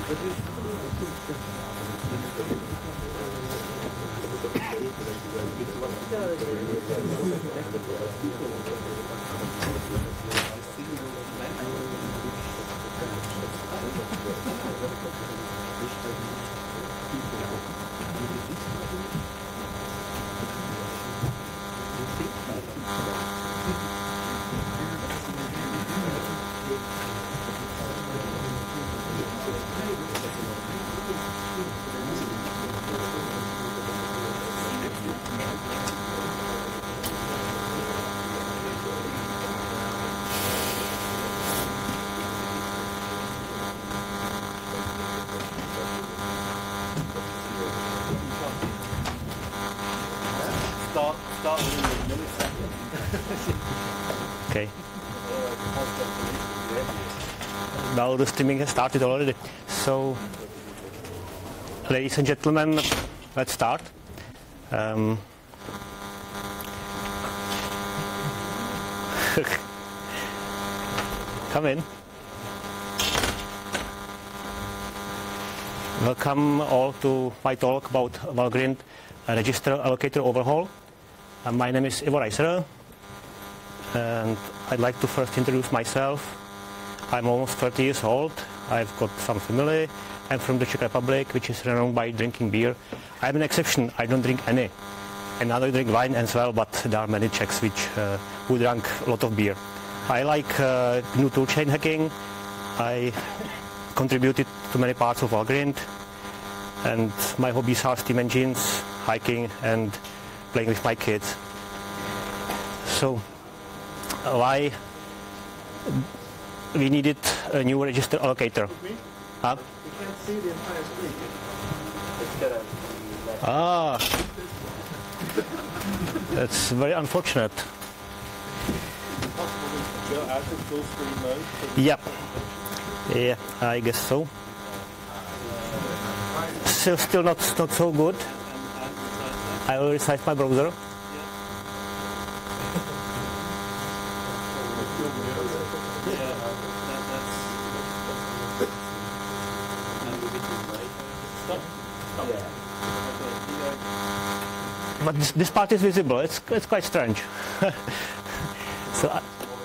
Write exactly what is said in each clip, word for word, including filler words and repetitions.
Start, start within a millisecond. Okay. Now the streaming has started already. So, ladies and gentlemen, let's start. Um, come in. Welcome all to my talk about Valgrind Register Allocator Overhaul. Uh, my name is Ivo Reiser, and I'd like to first introduce myself. I'm almost thirty years old. I've got some family. I'm from the Czech Republic, which is renowned by drinking beer. I'm an exception. I don't drink any. And I drink wine as well, but there are many Czechs which uh, who drink a lot of beer. I like uh, G N U toolchain hacking. I contributed to many parts of Valgrind, and my hobbies are steam engines, hiking, and playing with my kids. So, why we needed a new register allocator? Huh? You can't see the entire screen. Ah, that's very unfortunate. Go out of full screen mode. Yep. Yeah, I guess so. Still, still not not so good. I will resize my browser. But this, this part is visible. It's it's quite strange. So I,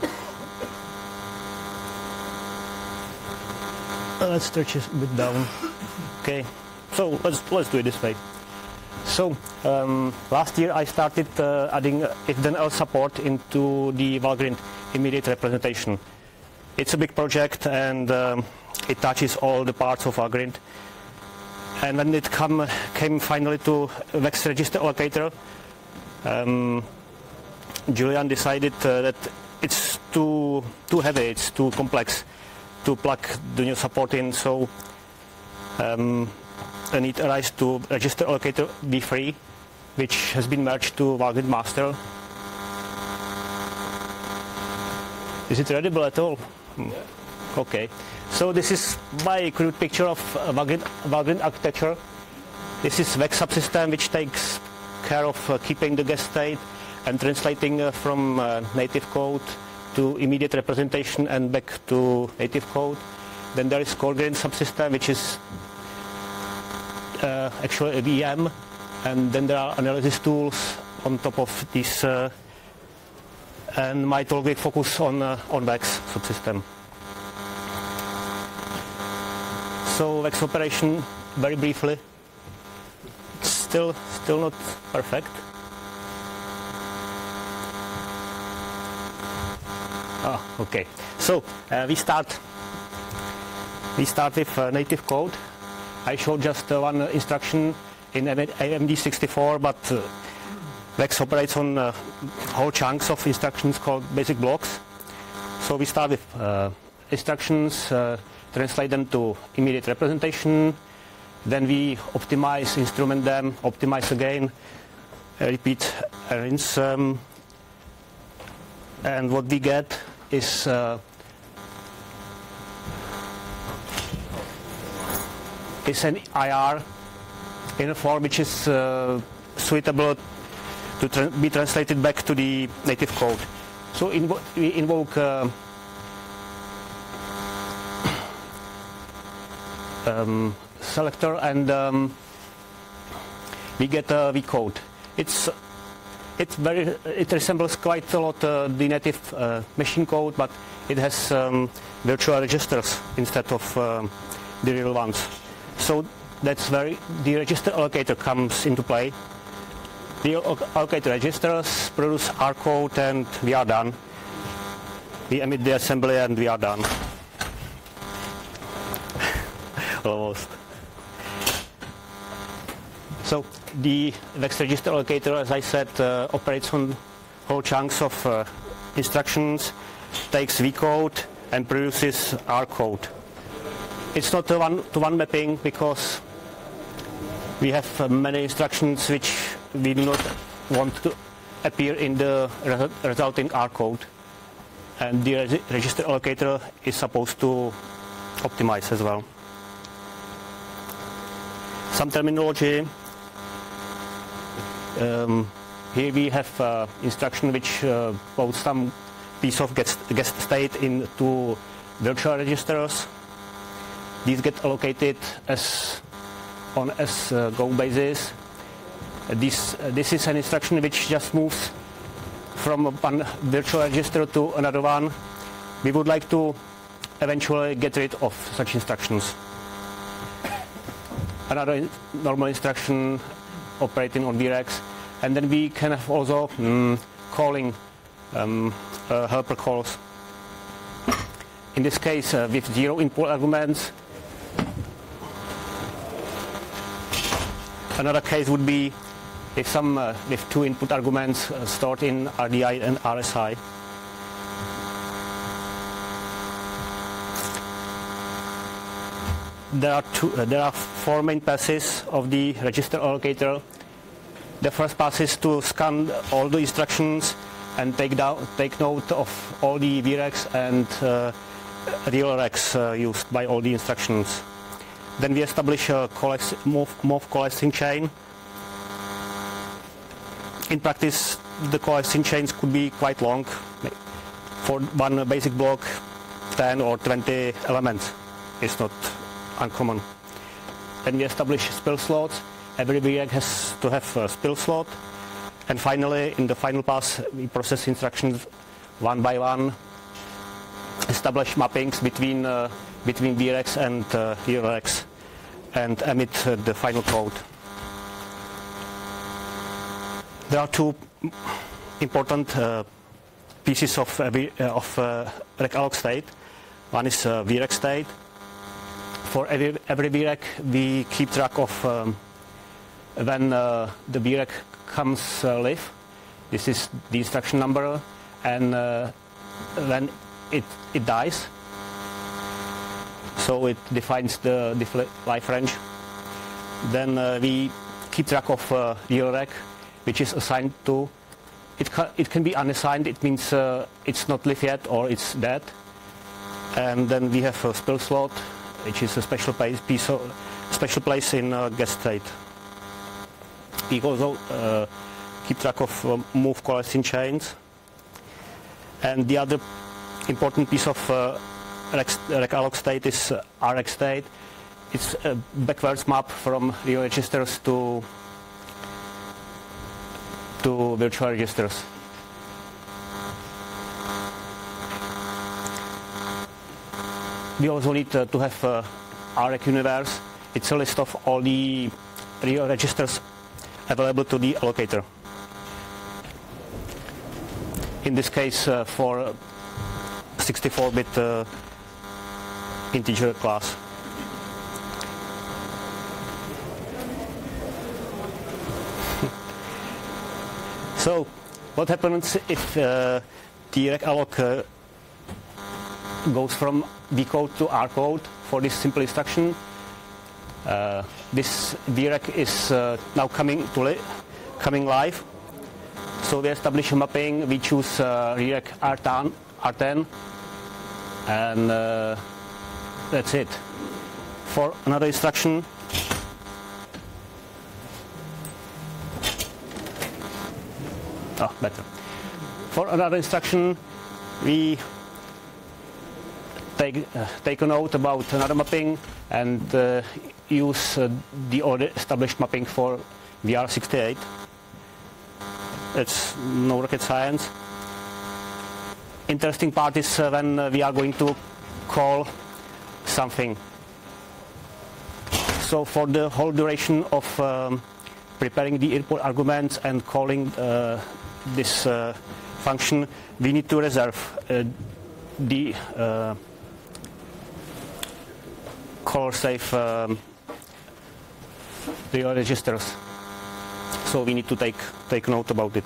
let's stretch it a bit down. Okay. So let's let's do it this way. So um, last year I started uh, adding if then else support into the Valgrind immediate representation. It's a big project, and um, it touches all the parts of Valgrind. And when it come, came finally to Vex register allocator, um, Julian decided uh, that it's too too heavy, it's too complex to plug the new support in. So um, a need arise to register allocator v three, which has been merged to Valgrind master. Is it readable at all? Hmm. Okay. So this is my crude picture of uh, Valgrind, Valgrind architecture. This is Vex subsystem, which takes care of uh, keeping the guest state and translating uh, from uh, native code to immediate representation and back to native code. Then there is CoreGrind subsystem, which is uh, actually a V M, and then there are analysis tools on top of this. Uh, and my talk will focus on uh, on Vex subsystem. So Vex operation, very briefly, still still not perfect. Ah, okay. So uh, we start we start with uh, native code. I showed just uh, one uh, instruction in A M D sixty-four, but uh, Vex operates on uh, whole chunks of instructions called basic blocks. So we start with uh, instructions. Uh, translate them to immediate representation, then we optimize, instrument them, optimize again, uh, repeat, uh, rinse, um, and what we get is uh, is an I R in a form which is uh, suitable to tra be translated back to the native code. So invo we invoke uh, um, selector, and um, we get a V code. It's it's very it resembles quite a lot uh, the native uh, machine code, but it has um, virtual registers instead of um, the real ones. So that's where the register allocator comes into play. The allocator registers produce R code, and we are done. We emit the assembly and we are done. Almost. So the Vex register allocator, as I said, uh, operates on whole chunks of uh, instructions, takes V code and produces R code. It's not a one-to-one mapping because we have uh, many instructions which we do not want to appear in the re resulting R code. And the reg register allocator is supposed to optimize as well. Some terminology. Um, here we have uh, instruction which uh, loads some piece of guest, guest state into virtual registers. These get allocated as on as uh, go basis. Uh, this uh, this is an instruction which just moves from one virtual register to another one. We would like to eventually get rid of such instructions. Another in normal instruction operating on VREX, and then we can have also mm, calling um, uh, helper calls. In this case, uh, with zero input arguments. Another case would be if some uh, with two input arguments uh, stored in R D I and R S I. There are two. Uh, there are four main passes of the register allocator. The first pass is to scan all the instructions and take down, take note of all the VREX and uh, real rex uh, used by all the instructions. Then we establish a move, move coalescing chain. In practice, the coalescing chains could be quite long. For one basic block, ten or twenty elements is not uncommon. Then we establish spill slots. Every V REX has to have a spill slot. And finally, in the final pass, we process instructions one by one, establish mappings between uh, between V REX and uh, real rex, and emit uh, the final code. There are two important uh, pieces of uh, of uh, regalloc state. One is uh, V REX state. For every every V REX, we keep track of um, when uh, the V REX comes uh, live. This is the instruction number, and uh, when it it dies. So it defines the, the life range. Then uh, we keep track of uh, real rex, which is assigned to. It ca it can be unassigned. It means uh, it's not live yet or it's dead. And then we have a spill slot, which is a special place, piece of, special place in uh, guest state. We also uh, keep track of uh, move coalescing chains. And the other important piece of uh, regalloc state is uh, R X state. It's a backwards map from real registers to to virtual registers. We also need uh, to have uh, R X universe. It's a list of all the real registers available to the allocator. In this case, uh, for sixty-four bit uh, integer class. So, what happens if uh, the regalloc uh, goes from V code to R code for this simple instruction? Uh, this V REX is uh, now coming to li coming live. So we establish a mapping. We choose uh, V REX R ten, and uh, that's it. For another instruction, oh, better. For another instruction, we take, uh, take a note about another mapping and uh, use uh, the already established mapping for V R sixty-eight. It's no rocket science. Interesting part is uh, when uh, we are going to call something. So for the whole duration of um, preparing the input arguments and calling uh, this uh, function, we need to reserve uh, the uh, color safe um, real registers. So we need to take take note about it.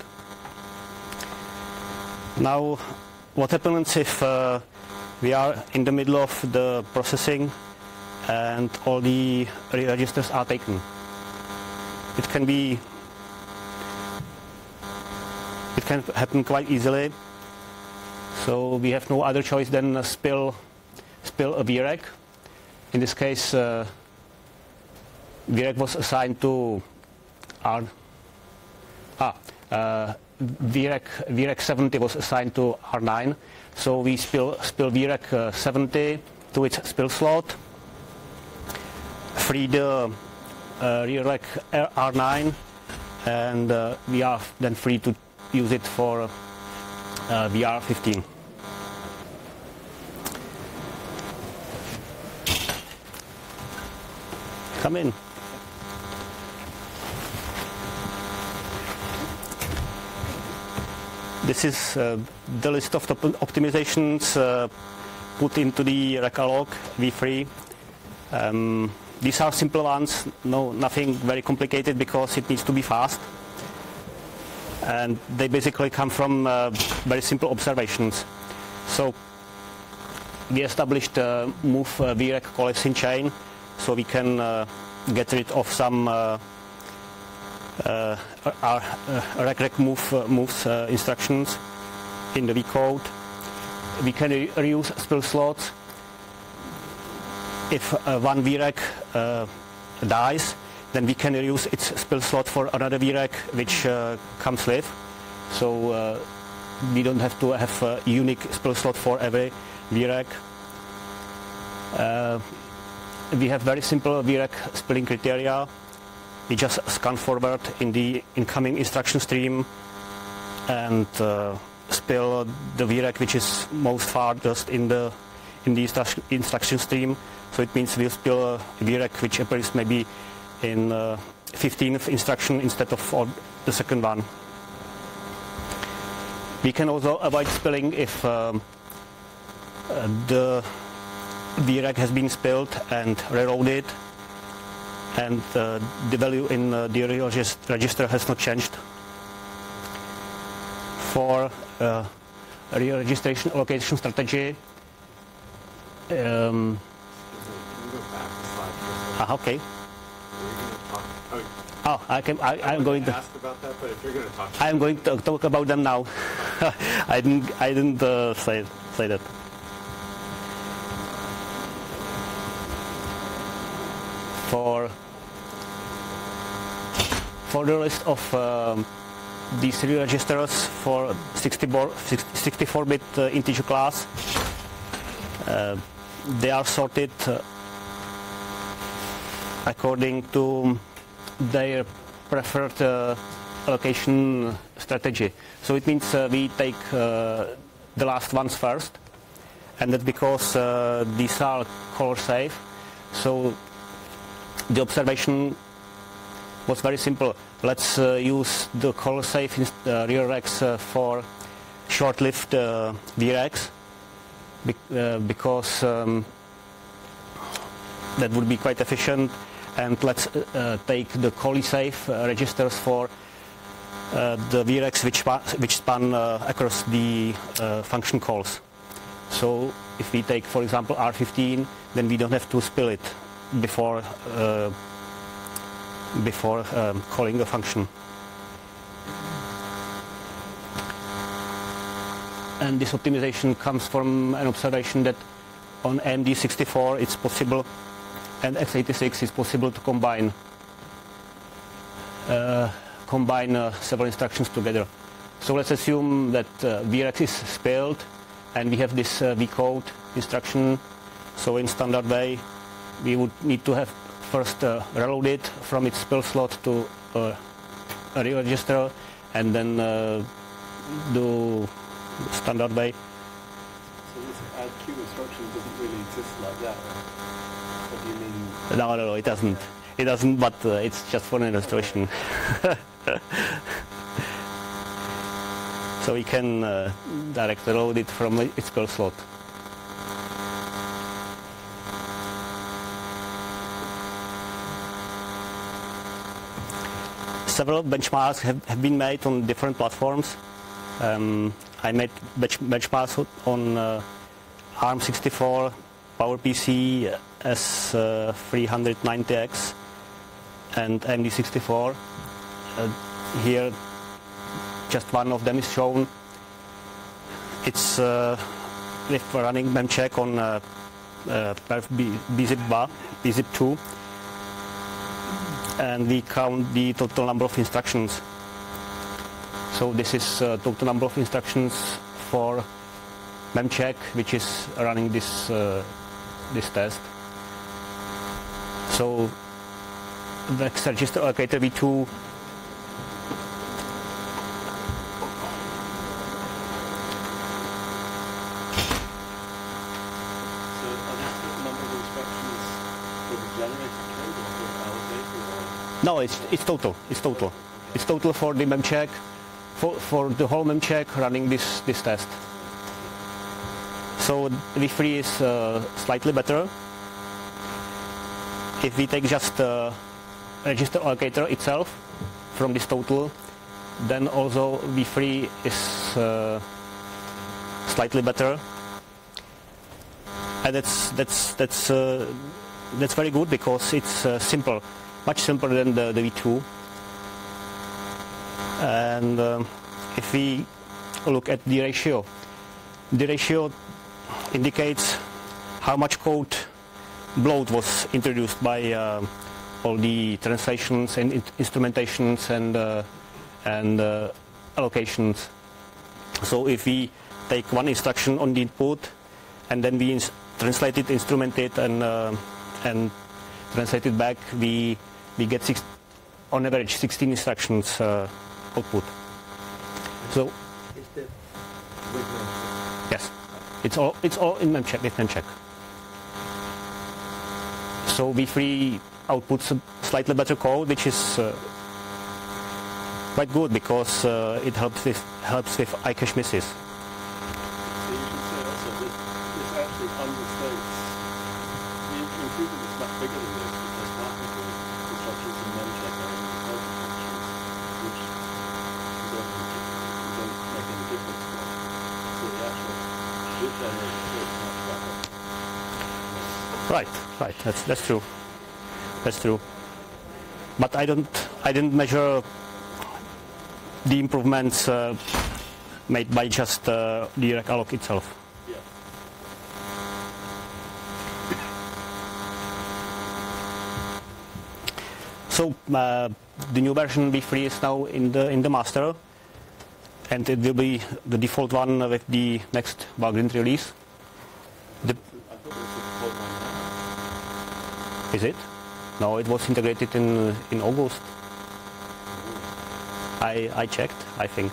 Now, what happens if uh, we are in the middle of the processing and all the real registers are taken? It can be it can happen quite easily. So we have no other choice than uh, spill spill a V REC. In this case, uh, V REC was assigned to R. Ah, uh, V REC V REC seventy was assigned to R nine. So we spill spill V REC uh, seventy to its spill slot. Free the uh, real REC R nine, and uh, we are then free to use it for uh, V R fifteen. Come in. This is uh, the list of the optimizations uh, put into the recalog v three. Um, these are simple ones, no, nothing very complicated because it needs to be fast. And they basically come from uh, very simple observations. So we established uh, move uh, V REC collapsing chain, so we can uh, get rid of some uh, uh, our uh, rec rec move uh, moves uh, instructions in the V code. We can re reuse spill slots. If uh, one V REC uh, dies, then we can reuse its spill slot for another V REC which uh, comes with. So uh, we don't have to have a unique spill slot for every V REC. Uh, we have very simple V REC spilling criteria. We just scan forward in the incoming instruction stream and uh, spill the V REC which is most farthest in the in the instru instruction stream. So it means we'll spill a V REC which appears maybe in uh, fifteenth instruction instead of uh, the second one. We can also avoid spilling if um, uh, the V REC has been spilled and reloaded and uh, the value in uh, the real register has not changed. For uh, real registration allocation strategy, um, ah, okay. Oh, I can. I, I'm going to ask about that, but if you're going to talk, I'm going to talk about them now. I didn't. I didn't uh, say say that. For for the list of um, these three registers for sixty-four bit uh, integer class, uh, they are sorted uh, according to their preferred uh, allocation strategy. So it means uh, we take uh, the last ones first, and that's because uh, these are color safe. So the observation was very simple. Let's uh, use the color safe uh, real recs uh, for short-lived uh, V RECs be uh, because um, that would be quite efficient. And let's uh, take the CollieSafe uh, registers for uh, the V RECs which, which span uh, across the uh, function calls. So if we take, for example, R fifteen, then we don't have to spill it before uh, before um, calling a function. And this optimization comes from an observation that on A M D sixty-four it's possible, and x eighty-six is possible to combine uh, combine uh, several instructions together. So let's assume that uh, V REC is spilled and we have this uh, vcode instruction. So in standard way, we would need to have first uh, reload it from its spill slot to uh, a real register, and then uh, do standard way. So this add queue instruction doesn't really exist like that, right? What do you mean? No, no, no, it doesn't. It doesn't, but uh, it's just for an illustration. So we can uh, directly load it from its spill slot. Several benchmarks have, have been made on different platforms. Um, I made bench, benchmarks on uh, ARM sixty-four, PowerPC S three ninety X, and A M D sixty-four. Uh, here, just one of them is shown. It's uh, with running memcheck on uh, uh, bzip bzip two. And we count the total number of instructions. So this is uh, total number of instructions for memcheck, which is running this uh, this test. So the register allocator v two No, it's it's total. It's total. It's total for the memcheck, for for the whole memcheck running this this test. So v three is uh, slightly better. If we take just the register allocator itself from this total, then also v three is uh, slightly better, and that's that's that's uh, that's very good because it's uh, simple. Much simpler than the, the v two. And um, if we look at the ratio, the ratio indicates how much code bloat was introduced by uh, all the translations and in instrumentations and uh, and uh, allocations. So if we take one instruction on the input and then we translate it, instrument it, and uh, and translate it back, we we get six, on average sixteen instructions uh, output. So is that with memcheck? Yes, it's all it's all in memcheck with memcheck. So v three outputs a slightly better code, which is uh, quite good because uh, it helps with helps with iCache misses. So you should say also that this actually understates the improvement is much bigger than this because half of the instructions in memcheck are in the code functions, which you don't, you don't make any difference for. So the actual bit generation is much better. Right, right. That's that's true. That's true. But I don't I didn't measure the improvements uh, made by just uh, the regalloc itself. Yeah. So uh, the new version v three is now in the in the master, and it will be the default one with the next Vagrant release. The I thought it was the default one now. Is it? No, it was integrated in in August. I I checked. I think,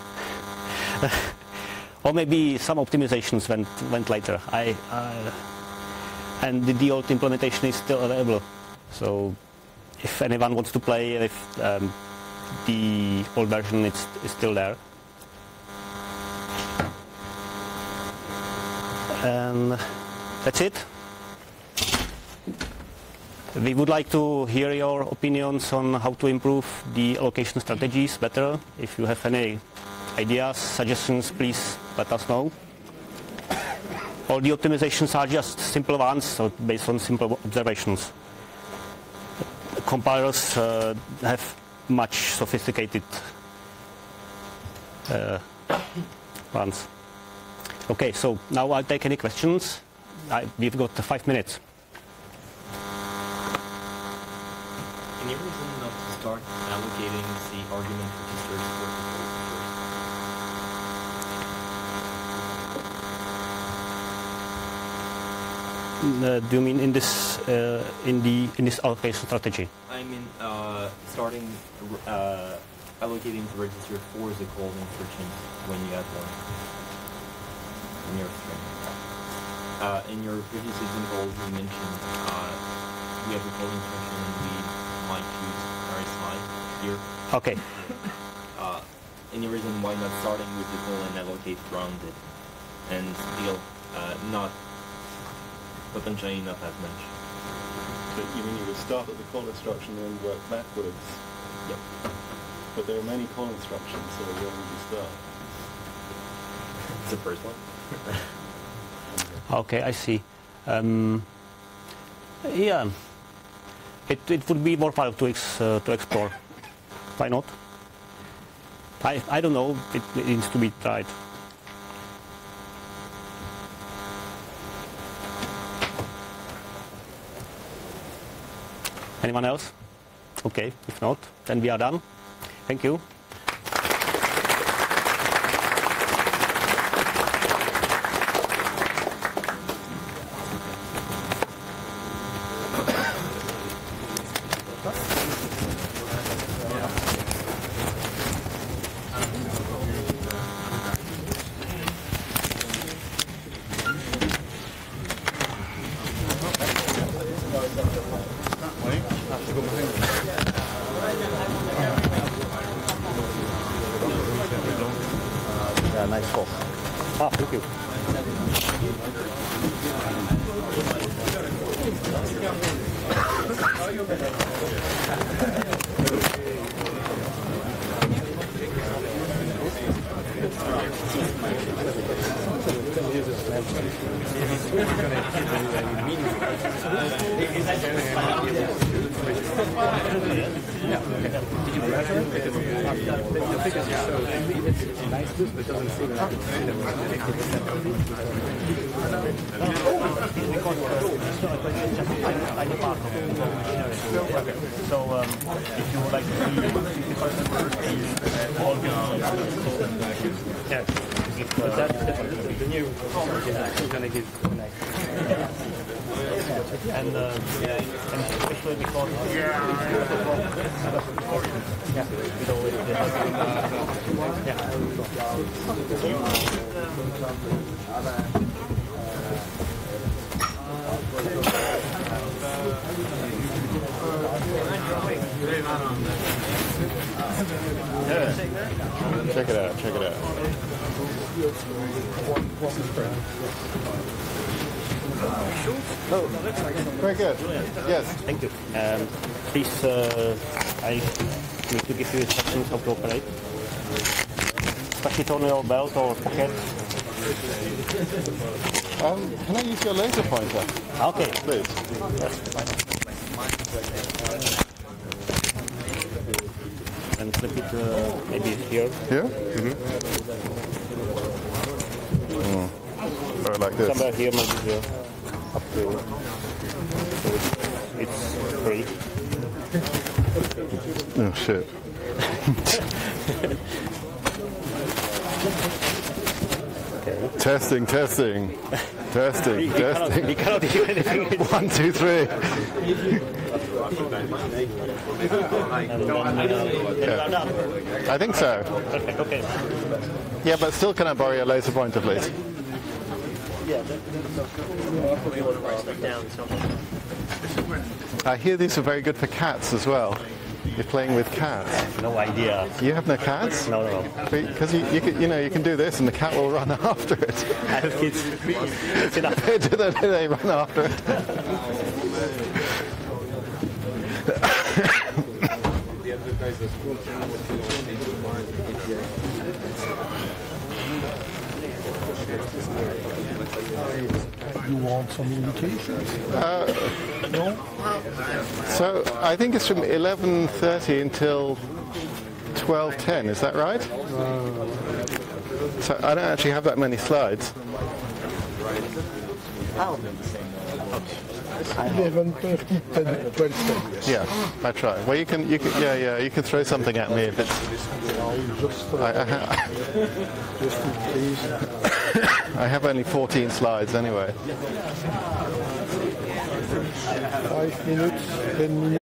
or maybe some optimizations went went later. I uh, and the, the old implementation is still available. So if anyone wants to play with um, the old version, it's, it's still there. And that's it. We would like to hear your opinions on how to improve the allocation strategies better. If you have any ideas, suggestions, please let us know. All the optimizations are just simple ones, so based on simple observations. Compilers uh, have much sophisticated uh, ones. Okay, so now I'll take any questions. I, we've got five minutes. Any reason not to start allocating the argument registers for the code first? Uh, do you mean in this uh, in the in this allocation strategy? I mean, uh, starting uh, allocating to register for the call instructions when you add one in your string. Uh, in your previous example, you mentioned uh, we have a call instruction and we might choose our slide here. Okay. Uh, any reason why not starting with the call and allocate around it, and still uh, not potentially not as much. So you mean you would start at the call instruction and then work backwards? Yep. But there are many call instructions, so where would you start? It's the first one. Okay, I see. Um, yeah, it it would be more fun to ex, uh, to explore. Why not? I I don't know. It, it needs to be tried. Anyone else? Okay, if not, then we are done. Thank you. Yeah, nice call. Ah, thank you. So, um, if you would like to see fifty percent all the yeah, give, uh, that the new is going to give and uh, and especially because yeah, with all the Yeah. Check it out, check it out. Oh, very good. Yes. Thank you. Um, please, uh, I need to give you instructions how to operate. Especially turn your belt or pocket. Um, can I use your laser pointer? Okay. Please. And flip it uh, maybe here. Here? Mm-hmm. Mm. Or like this. Somewhere here, maybe here. Up to. So it's, it's free. Oh shit. Okay. Testing, testing. Testing, We cannot, testing. we cannot hear anything. One, two, three. And then, uh, then we are done. I think so. Perfect, okay. Yeah, but still can I borrow your laser pointer, please? I hear these are very good for cats as well. You're playing with cats. No idea. You have no cats? No, no, no. Because you, you, can, you know, you can do this and the cat will run after it. I have kids. It's enough. do, they, do they run after it? You want some indications? Uh, No? so I think it's from eleven thirty until twelve ten, is that right? So I don't actually have that many slides. eleven thirty, ten, twelve, ten, yes. Yeah, I try. Well, you can, you can, yeah, yeah, you can throw something at me if it's. I'll just, uh, I, I, ha- just in case. I have only fourteen slides anyway. Five minutes, ten minutes.